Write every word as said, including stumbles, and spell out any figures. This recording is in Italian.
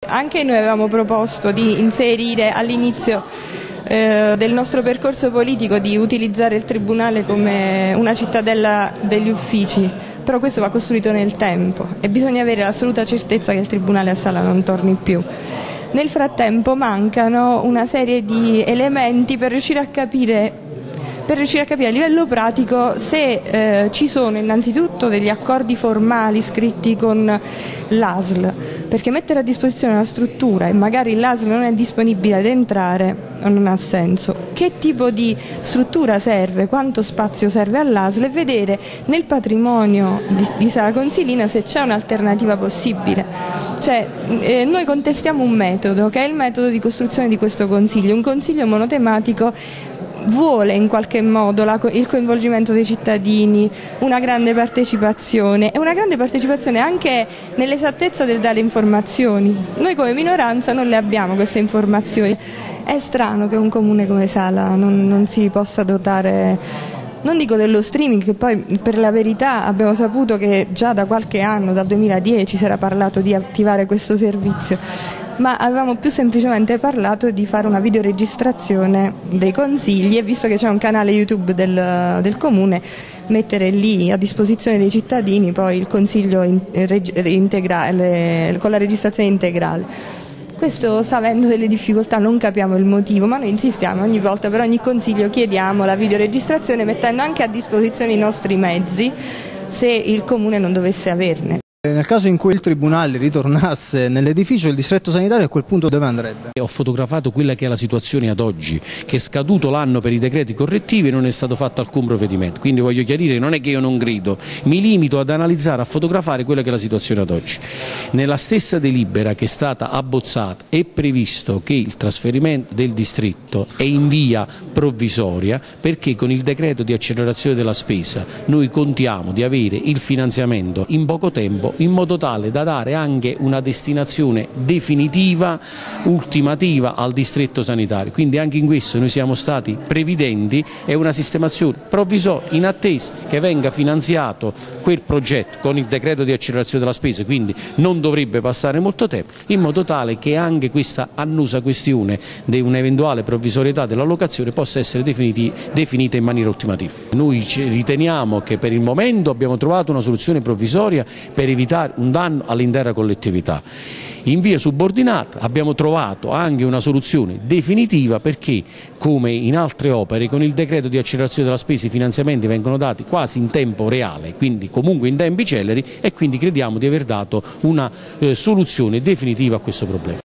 Anche noi avevamo proposto di inserire all'inizio eh, del nostro percorso politico di utilizzare il Tribunale come una cittadella degli uffici, però questo va costruito nel tempo e bisogna avere l'assoluta certezza che il Tribunale a Sala non torni più. Nel frattempo mancano una serie di elementi per riuscire a capire per riuscire a capire a livello pratico se eh, ci sono innanzitutto degli accordi formali scritti con l'A S L, perché mettere a disposizione una struttura e magari l'A S L non è disponibile ad entrare non ha senso. Che tipo di struttura serve, quanto spazio serve all'A S L e vedere nel patrimonio di, di Sala Consilina se c'è un'alternativa possibile. Cioè, eh, noi contestiamo un metodo che è il metodo di costruzione di questo consiglio, un consiglio monotematico vuole in qualche modo la, il coinvolgimento dei cittadini, una grande partecipazione e una grande partecipazione anche nell'esattezza del dare informazioni. Noi come minoranza non le abbiamo queste informazioni. È strano che un comune come Sala non, non si possa dotare, non dico dello streaming, che poi per la verità abbiamo saputo che già da qualche anno, dal duemiladieci, si era parlato di attivare questo servizio, ma avevamo più semplicemente parlato di fare una videoregistrazione dei consigli e visto che c'è un canale YouTube del, del comune, mettere lì a disposizione dei cittadini poi il consiglio in, integrale, con la registrazione integrale. Questo sta avendo delle difficoltà, non capiamo il motivo, ma noi insistiamo ogni volta, per ogni consiglio chiediamo la videoregistrazione mettendo anche a disposizione i nostri mezzi se il comune non dovesse averne. Nel caso in cui il Tribunale ritornasse nell'edificio, il distretto sanitario a quel punto dove andrebbe? Ho fotografato quella che è la situazione ad oggi, che è scaduto l'anno per i decreti correttivi e non è stato fatto alcun provvedimento, quindi voglio chiarire, non è che io non grido, mi limito ad analizzare, a fotografare quella che è la situazione ad oggi. Nella stessa delibera che è stata abbozzata è previsto che il trasferimento del distretto è in via provvisoria perché con il decreto di accelerazione della spesa noi contiamo di avere il finanziamento in poco tempo in modo tale da dare anche una destinazione definitiva, ultimativa al distretto sanitario. Quindi anche in questo noi siamo stati previdenti, è una sistemazione provvisoria in attesa che venga finanziato quel progetto con il decreto di accelerazione della spesa, quindi non dovrebbe passare molto tempo, in modo tale che anche questa annosa questione di un'eventuale provvisorietà della locazione possa essere definita in maniera ultimativa. Noi riteniamo che per il momento abbiamo trovato una soluzione provvisoria per evitare un danno all'intera collettività. In via subordinata abbiamo trovato anche una soluzione definitiva perché, come in altre opere, con il decreto di accelerazione della spesa i finanziamenti vengono dati quasi in tempo reale, quindi comunque in tempi celeri, e quindi crediamo di aver dato una eh, soluzione definitiva a questo problema.